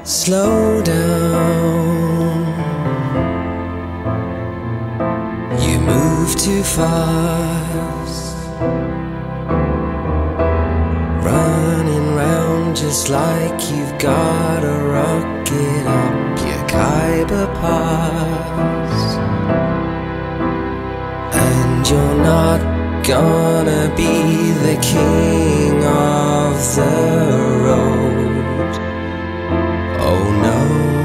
Slow down, you move too fast, running round just like you've got a rocket up your Khyber Pass. And you're not gonna be the king of the road. Oh no.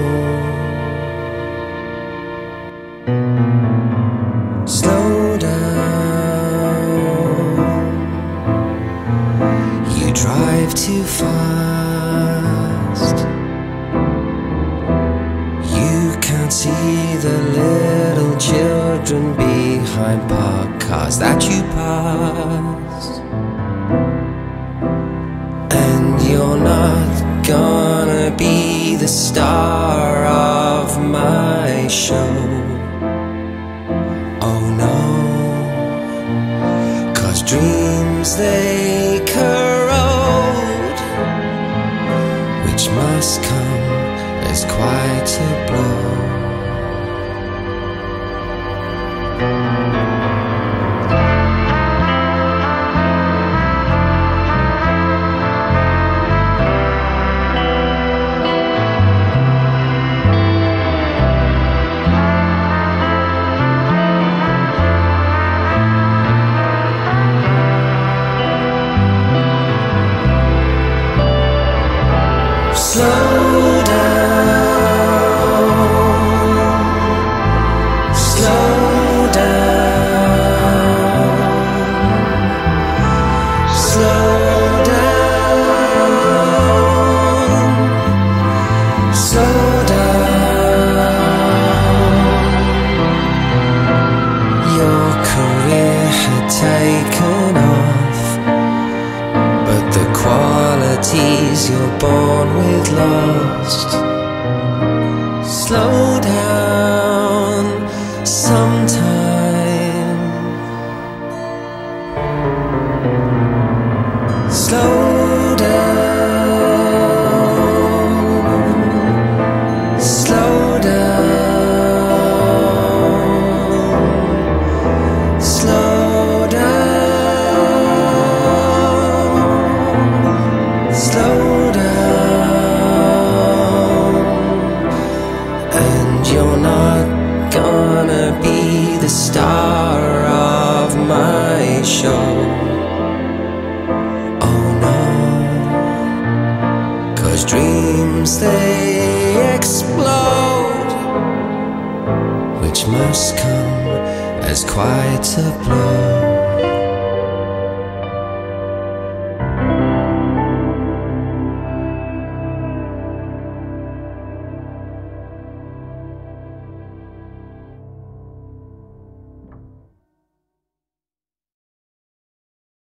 Slow down, you drive too fast, you can't see the little children behind parked cars that you pass. And you're not gonna be the star of my show. Oh no, 'cause dreams they corrode, which must come as quite a blow. Slow down, slow down, slow down, slow down. Your career had taken off, but the qualities you're born with lost. Slow down sometime. Slow down, slow down, slow down, slow down. And you're not gonna be the star of my show. Oh no, 'cause dreams they explode, which must come as quite a blow.